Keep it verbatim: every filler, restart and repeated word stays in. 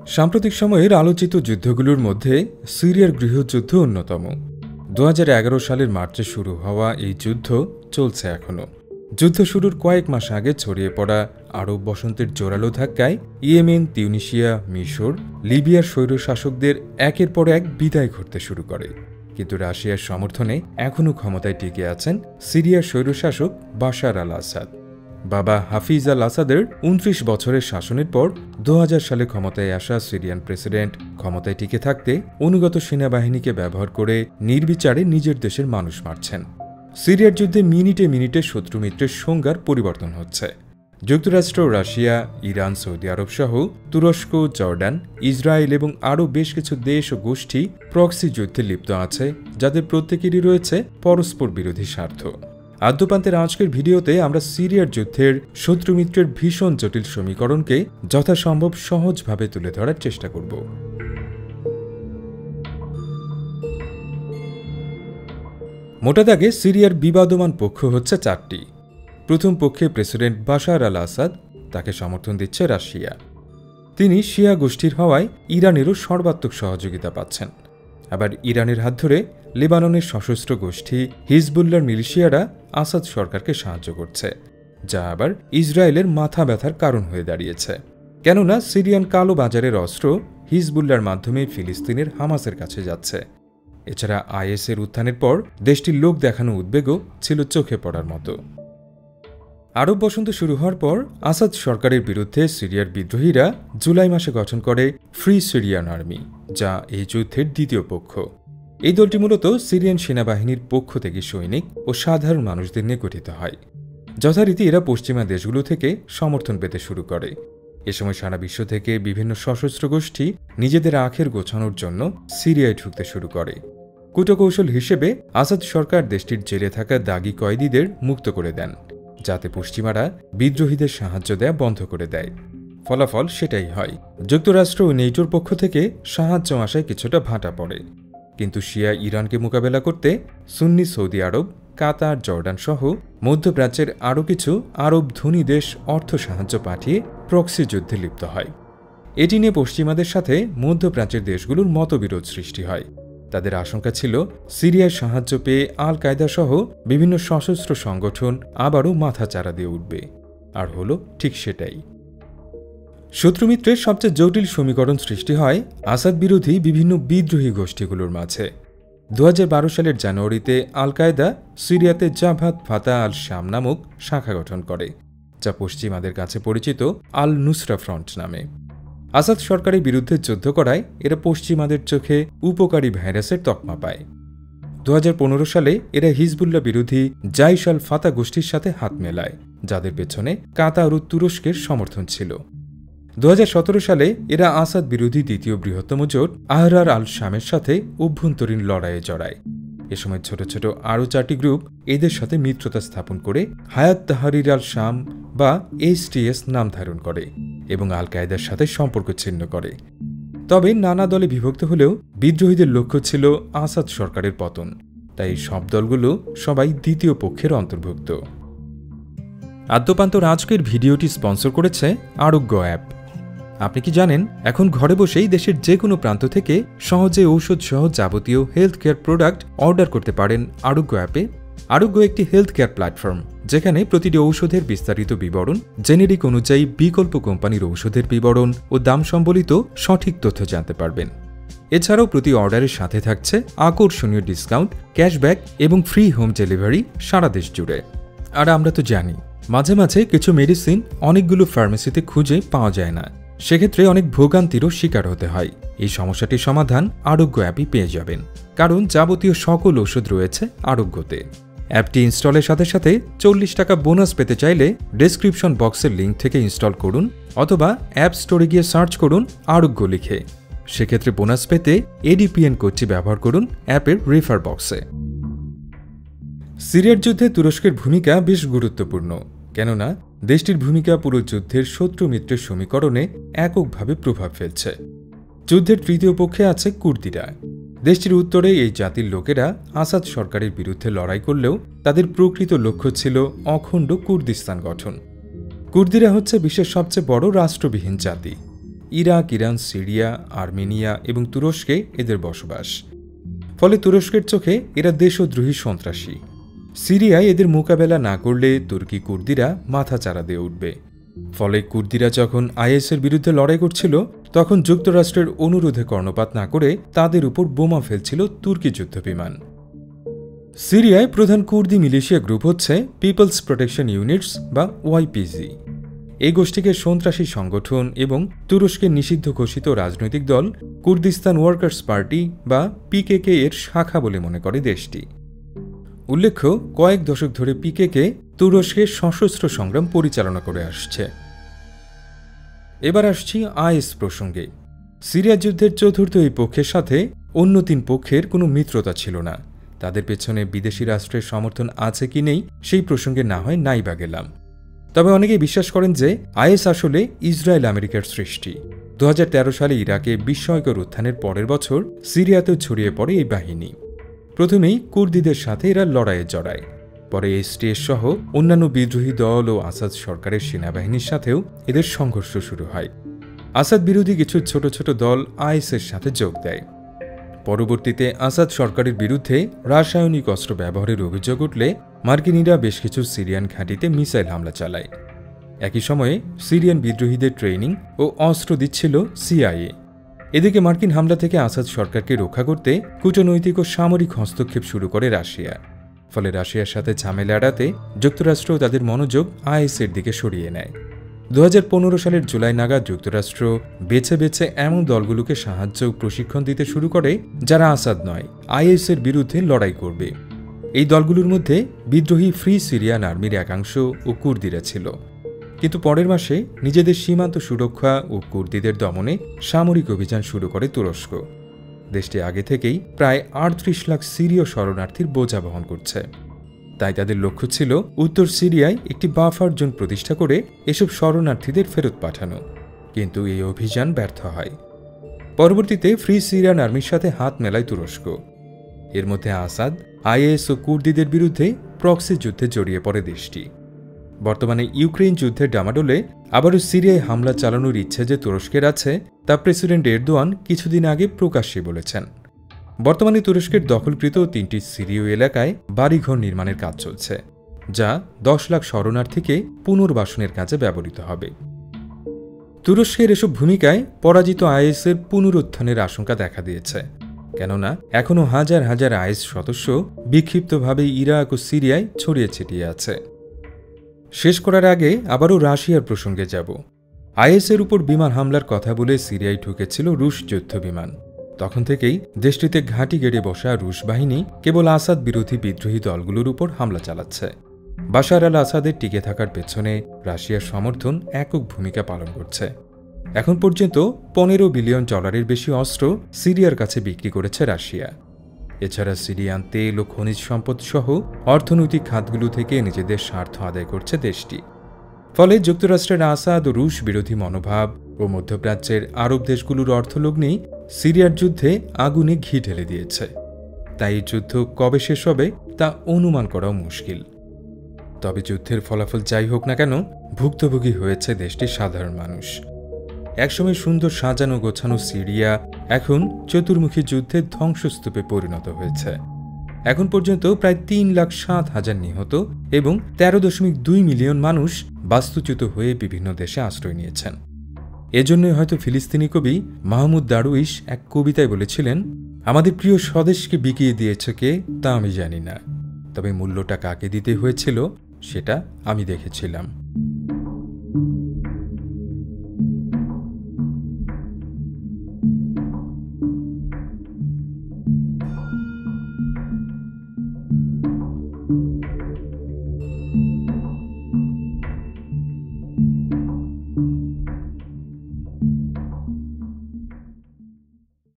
সাম্প্রতিক সময়ের আলোচিত যুদ্ধগুলোর মধ্যে সিরিয়ার গৃহযুদ্ধ অন্যতম। দু হাজার এগারো সালের মার্চে শুরু হওয়া এই যুদ্ধ চলছে এখনও। যুদ্ধ শুরুর কয়েক মাস আগে ছড়িয়ে পড়া আরব বসন্তের জোরালো ধাক্কায় ইয়েমেন, তিউনিসিয়া, মিশর, লিবিয়ার স্বৈরশাসকদের একের পর এক বিদায় ঘটতে শুরু করে। কিন্তু রাশিয়ার সমর্থনে এখনও ক্ষমতায় টিকে আছেন সিরিয়ার স্বৈরশাসক বাশার আল আসাদ। বাবা হাফিজ আল আসাদের উনত্রিশ বছরের শাসনের পর দু হাজার সালে ক্ষমতায় আসা সিরিয়ান প্রেসিডেন্ট ক্ষমতায় টিকে থাকতে অনুগত সেনাবাহিনীকে ব্যবহার করে নির্বিচারে নিজের দেশের মানুষ মারছেন। সিরিয়ার যুদ্ধে মিনিটে মিনিটে শত্রু মিত্রের সংজ্ঞার পরিবর্তন হচ্ছে। যুক্তরাষ্ট্র, রাশিয়া, ইরান, সৌদি আরব সহ তুরস্ক, জর্ডান, ইসরায়েল এবং আরও বেশ কিছু দেশ ও গোষ্ঠী প্রক্সি যুদ্ধে লিপ্ত আছে, যাদের প্রত্যেকেরই রয়েছে পরস্পর বিরোধী স্বার্থ। আদ্যপান্তের আজকের ভিডিওতে আমরা সিরিয়ার যুদ্ধের শত্রুমিত্রের ভীষণ জটিল সমীকরণকে যথাসম্ভব সহজভাবে তুলে ধরার চেষ্টা করব। মোটা দাগে সিরিয়ার বিবাদমান পক্ষ হচ্ছে চারটি। প্রথম পক্ষে প্রেসিডেন্ট বাশার আল আসাদ, তাকে সমর্থন দিচ্ছে রাশিয়া। তিনি শিয়া গোষ্ঠীর হওয়ায় ইরানেরও সর্বাত্মক সহযোগিতা পাচ্ছেন। আবার ইরানের হাত ধরে লেবাননের সশস্ত্র গোষ্ঠী হিজবুল্লাহর মিলিশিয়ারা আসাদ সরকারকে সাহায্য করছে, যা আবার ইসরায়েলের মাথা ব্যথার কারণ হয়ে দাঁড়িয়েছে। কেননা সিরিয়ান কালো বাজারের অস্ত্র হিজবুল্লাহর মাধ্যমে ফিলিস্তিনের হামাসের কাছে যাচ্ছে। এছাড়া আইএসের উত্থানের পর দেশটির লোক দেখানো উদ্বেগও ছিল চোখে পড়ার মতো। আরব বসন্ত শুরু হওয়ার পর আসাদ সরকারের বিরুদ্ধে সিরিয়ার বিদ্রোহীরা জুলাই মাসে গঠন করে ফ্রি সিরিয়ান আর্মি, যা এই যুদ্ধের দ্বিতীয় পক্ষ। এই দলটি মূলত সিরিয়ান সেনাবাহিনীর পক্ষ থেকে সৈনিক ও সাধারণ মানুষদের নিয়ে গঠিত হয়। যথারীতি এরা পশ্চিমা দেশগুলো থেকে সমর্থন পেতে শুরু করে। এ সময় সারা বিশ্ব থেকে বিভিন্ন সশস্ত্র গোষ্ঠী নিজেদের আখের গোছানোর জন্য সিরিয়ায় ঢুকতে শুরু করে। কূটকৌশল হিসেবে আসাদ সরকার দেশটির জেলে থাকা দাগি কয়েদিদের মুক্ত করে দেন, যাতে পশ্চিমারা বিদ্রোহীদের সাহায্য দেয়া বন্ধ করে দেয়। ফলাফল সেটাই হয়। যুক্তরাষ্ট্র ও নেটোর পক্ষ থেকে সাহায্য আসায় কিছুটা ভাটা পড়ে। কিন্তু শিয়া ইরানকে মোকাবেলা করতে সুন্নি সৌদি আরব, কাতার, জর্ডান সহ মধ্যপ্রাচ্যের আরও কিছু আরব ধনী দেশ অর্থ সাহায্য পাঠিয়ে প্রক্সি যুদ্ধে লিপ্ত হয়। এটি নিয়ে পশ্চিমাদের সাথে মধ্যপ্রাচ্যের দেশগুলোর মতবিরোধ সৃষ্টি হয়। তাদের আশঙ্কা ছিল সিরিয়ার সাহায্য পেয়ে আল কায়দা সহ বিভিন্ন সশস্ত্র সংগঠন আবারও মাথা চারা দিয়ে উঠবে। আর হলো ঠিক সেটাই। শত্রুমিত্রের সবচেয়ে জটিল সমীকরণ সৃষ্টি হয় আসাদ বিরোধী বিভিন্ন বিদ্রোহী গোষ্ঠীগুলোর মাঝে। দু হাজার বারো সালের জানুয়ারিতে আল কায়দা সিরিয়াতে জাভাত ফাতা আল শাম নামক শাখা গঠন করে, যা পশ্চিমাদের কাছে পরিচিত আল নুসরা ফ্রন্ট নামে। আসাদ সরকারের বিরুদ্ধে যুদ্ধ করায় এরা পশ্চিমাদের চোখে উপকারী ভাইরাসের তকমা পায়। দু হাজার পনেরো সালে এরা হিজবুল্লাহ বিরোধী জাইশ আল ফাতা গোষ্ঠীর সাথে হাত মেলায়, যাদের পেছনে কাতার ও তুরস্কের সমর্থন ছিল। দু হাজার সতেরো সালে এরা আসাদ বিরোধী দ্বিতীয় বৃহত্তম জোট আহরার আল শামের সাথে অভ্যন্তরীণ লড়াইয়ে জড়ায়। এ সময় ছোট ছোট আরও চারটি গ্রুপ এদের সাথে মিত্রতা স্থাপন করে হায়াত তাহরির আল শাম বা এইচটিএস নাম ধারণ করে এবং আল কায়দার সাথে সম্পর্ক ছিন্ন করে। তবে নানা দলে বিভক্ত হলেও বিদ্রোহীদের লক্ষ্য ছিল আসাদ সরকারের পতন, তাই সব দলগুলো সবাই দ্বিতীয় পক্ষের অন্তর্ভুক্ত। আদ্যপান্তর আজকের ভিডিওটি স্পন্সর করেছে আরোগ্য অ্যাপ। আপনি কি জানেন এখন ঘরে বসেই দেশের যে কোনো প্রান্ত থেকে সহজে ঔষধ সহ যাবতীয় হেলথ কেয়ার প্রোডাক্ট অর্ডার করতে পারেন আরোগ্য অ্যাপে। আরোগ্য একটি হেলথ কেয়ার প্ল্যাটফর্ম, যেখানে প্রতিটি ঔষধের বিস্তারিত বিবরণ, জেনেরিক অনুযায়ী বিকল্প কোম্পানির ঔষধের বিবরণ ও দাম সম্বলিত সঠিক তথ্য জানতে পারবেন। এছাড়াও প্রতি অর্ডারের সাথে থাকছে আকর্ষণীয় ডিসকাউন্ট, ক্যাশব্যাক এবং ফ্রি হোম ডেলিভারি সারা দেশ জুড়ে। আর আমরা তো জানি মাঝে মাঝে কিছু মেডিসিন অনেকগুলো ফার্মেসিতে খুঁজে পাওয়া যায় না, সেক্ষেত্রে অনেক ভোগান্তিরও শিকার হতে হয়। এই সমস্যাটির সমাধান আরোগ্য অ্যাপই পেয়ে যাবেন, কারণ যাবতীয় সকল ওষুধ রয়েছে আরোগ্যতে। অ্যাপটি ইনস্টলের সাথে সাথে চল্লিশ টাকা বোনাস পেতে চাইলে ডেসক্রিপশন বক্সের লিঙ্ক থেকে ইনস্টল করুন অথবা অ্যাপ স্টোরে গিয়ে সার্চ করুন আরোগ্য লিখে। সেক্ষেত্রে বোনাস পেতে এডিপিএন কোডটি ব্যবহার করুন অ্যাপের রেফার বক্সে। সিরিয়ার যুদ্ধে তুরস্কের ভূমিকা বেশ গুরুত্বপূর্ণ, কেননা দেশটির ভূমিকা পুরো যুদ্ধের শত্রু মিত্রের সমীকরণে এককভাবে প্রভাব ফেলছে। যুদ্ধের তৃতীয় পক্ষে আছে কুর্দিরা। দেশটির উত্তরে এই জাতির লোকেরা আসাদ সরকারের বিরুদ্ধে লড়াই করলেও তাদের প্রকৃত লক্ষ্য ছিল অখণ্ড কুর্দিস্তান গঠন। কুর্দিরা হচ্ছে বিশ্বের সবচেয়ে বড় রাষ্ট্রবিহীন জাতি। ইরাক, ইরান, সিরিয়া, আর্মেনিয়া এবং তুরস্কে এদের বসবাস। ফলে তুরস্কের চোখে এরা দেশদ্রোহী সন্ত্রাসী। সিরিয়ায় এদের মোকাবেলা না করলে তুর্কি কুর্দিরা মাথা চারা দিয়ে উঠবে। ফলে কুর্দিরা যখন আইএসের বিরুদ্ধে লড়াই করছিল তখন যুক্তরাষ্ট্রের অনুরোধে কর্ণপাত না করে তাদের উপর বোমা ফেলছিল তুর্কি যুদ্ধবিমান। সিরিয়ায় প্রধান কুর্দি মিলিশিয়া গ্রুপ হচ্ছে পিপলস প্রোটেকশন ইউনিটস বা ওয়াইপিজি। এই গোষ্ঠীকে সন্ত্রাসী সংগঠন এবং তুরস্কের নিষিদ্ধ ঘোষিত রাজনৈতিক দল কুর্দিস্তান ওয়ার্কার্স পার্টি বা পিকেকে এর শাখা বলে মনে করে দেশটি। উল্লেখ্য, কয়েক দশক ধরে পিকেকে তুরস্কের সশস্ত্র সংগ্রাম পরিচালনা করে আসছে। এবার আসছি আইএস প্রসঙ্গে। সিরিয়া যুদ্ধের চতুর্থ এই পক্ষের সাথে অন্য তিন পক্ষের কোনো মিত্রতা ছিল না। তাদের পেছনে বিদেশি রাষ্ট্রের সমর্থন আছে কি নেই সেই প্রসঙ্গে না হয় নাই বা গেলাম। তবে অনেকেই বিশ্বাস করেন যে আইএস আসলে ইসরায়েল আমেরিকার সৃষ্টি। দু হাজার তেরো সালে ইরাকে বিস্ময়কর উত্থানের পরের বছর সিরিয়াতেও ছড়িয়ে পড়ে এই বাহিনী। প্রথমেই কুর্দিদের সাথে এরা লড়াইয়ে জড়ায়, পরে এসটিএস সহ অন্যান্য বিদ্রোহী দল ও আসাদ সরকারের সেনাবাহিনীর সাথেও এদের সংঘর্ষ শুরু হয়। আসাদ বিরোধী কিছু ছোট ছোট দল আইএসের সাথে যোগ দেয়। পরবর্তীতে আসাদ সরকারের বিরুদ্ধে রাসায়নিক অস্ত্র ব্যবহারের অভিযোগ উঠলে মার্কিনীরা বেশ কিছু সিরিয়ান ঘাঁটিতে মিসাইল হামলা চালায়। একই সময়ে সিরিয়ান বিদ্রোহীদের ট্রেনিং ও অস্ত্র দিচ্ছিল সিআইএ। এদিকে মার্কিন হামলা থেকে আসাদ সরকারকে রক্ষা করতে কূটনৈতিক ও সামরিক হস্তক্ষেপ শুরু করে রাশিয়া। ফলে রাশিয়ার সাথে ঝামেলা এড়াতে যুক্তরাষ্ট্র তাদের মনোযোগ আইএসের দিকে সরিয়ে নেয়। দু হাজার পনেরো সালের জুলাই নাগাদ যুক্তরাষ্ট্র বেছে বেছে এমন দলগুলোকে সাহায্য ও প্রশিক্ষণ দিতে শুরু করে যারা আসাদ নয়, আইএসের বিরুদ্ধে লড়াই করবে। এই দলগুলোর মধ্যে বিদ্রোহী ফ্রি সিরিয়ান আর্মির একাংশ ও কুর্দিরা ছিল। কিন্তু পরের মাসে নিজেদের সীমান্ত সুরক্ষা ও কুর্দিদের দমনে সামরিক অভিযান শুরু করে তুরস্ক। দেশটি আগে থেকেই প্রায় আটত্রিশ লাখ সিরীয় শরণার্থীর বোঝা বহন করছে। তাই তাদের লক্ষ্য ছিল উত্তর সিরিয়ায় একটি বাফার জোন প্রতিষ্ঠা করে এসব শরণার্থীদের ফেরত পাঠানো, কিন্তু এই অভিযান ব্যর্থ হয়। পরবর্তীতে ফ্রি সিরিয়ান আর্মির সাথে হাত মেলায় তুরস্ক। এর মধ্যে আসাদ, আইএস ও কুর্দিদের বিরুদ্ধে প্রক্সি যুদ্ধে জড়িয়ে পড়ে দেশটি। বর্তমানে ইউক্রেন যুদ্ধের ডামাডোলে আবারও সিরিয়ায় হামলা চালানোর ইচ্ছে যে তুরস্কের আছে তা প্রেসিডেন্ট এরদোয়ান কিছুদিন আগে প্রকাশ্যে বলেছেন। বর্তমানে তুরস্কের দখলকৃত তিনটি সিরীয় এলাকায় বাড়িঘর নির্মাণের কাজ চলছে, যা দশ লাখ শরণার্থীকে পুনর্বাসনের কাজে ব্যবহৃত হবে। তুরস্কের এসব ভূমিকায় পরাজিত আইএসের পুনরুত্থানের আশঙ্কা দেখা দিয়েছে, কেননা এখনও হাজার হাজার আইএস সদস্য বিক্ষিপ্তভাবে ইরাক ও সিরিয়ায় ছড়িয়ে ছিটিয়ে আছে। শেষ করার আগে আবারও রাশিয়ার প্রসঙ্গে যাব। আইএসের উপর বিমান হামলার কথা বলে সিরিয়ায় ঢুকেছিল রুশ যুদ্ধবিমান। তখন থেকেই দেশটিতে ঘাঁটি গেড়ে বসা রুশ বাহিনী কেবল আসাদ বিরোধী বিদ্রোহী দলগুলোর উপর হামলা চালাচ্ছে। বাশার আল আসাদের টিকে থাকার পেছনে রাশিয়ার সমর্থন একক ভূমিকা পালন করছে। এখন পর্যন্ত পনেরো বিলিয়ন ডলারের বেশি অস্ত্র সিরিয়ার কাছে বিক্রি করেছে রাশিয়া। এছাড়া সিরিয়ান তেল ও খনিজ সম্পদ সহ অর্থনৈতিক খাতগুলো থেকে নিজেদের স্বার্থ আদায় করছে দেশটি। ফলে যুক্তরাষ্ট্রের আসাদ ও রুশ বিরোধী মনোভাব ও মধ্যপ্রাচ্যের আরব দেশগুলোর অর্থলগ্নি সিরিয়ার যুদ্ধে আগুনে ঘি ঢেলে দিয়েছে। তাই এই যুদ্ধ কবে শেষ হবে তা অনুমান করাও মুশকিল। তবে যুদ্ধের ফলাফল যাই হোক না কেন, ভুক্তভোগী হয়েছে দেশটির সাধারণ মানুষ। একসময় সুন্দর সাজানো গোছানো সিরিয়া এখন চতুর্মুখী যুদ্ধের ধ্বংসস্তূপে পরিণত হয়েছে। এখন পর্যন্ত প্রায় তিন লাখ সাত হাজার নিহত এবং তেরো দশমিক দুই মিলিয়ন মানুষ বাস্তুচ্যুত হয়ে বিভিন্ন দেশে আশ্রয় নিয়েছেন। এজন্যই হয়তো ফিলিস্তিনি কবি মাহমুদ দারুইশ এক কবিতায় বলেছিলেন, আমাদের প্রিয় স্বদেশকে বিকিয়ে দিয়েছে কে তা আমি জানি না, তবে মূল্যটা কাকে দিতে হয়েছিল সেটা আমি দেখেছিলাম।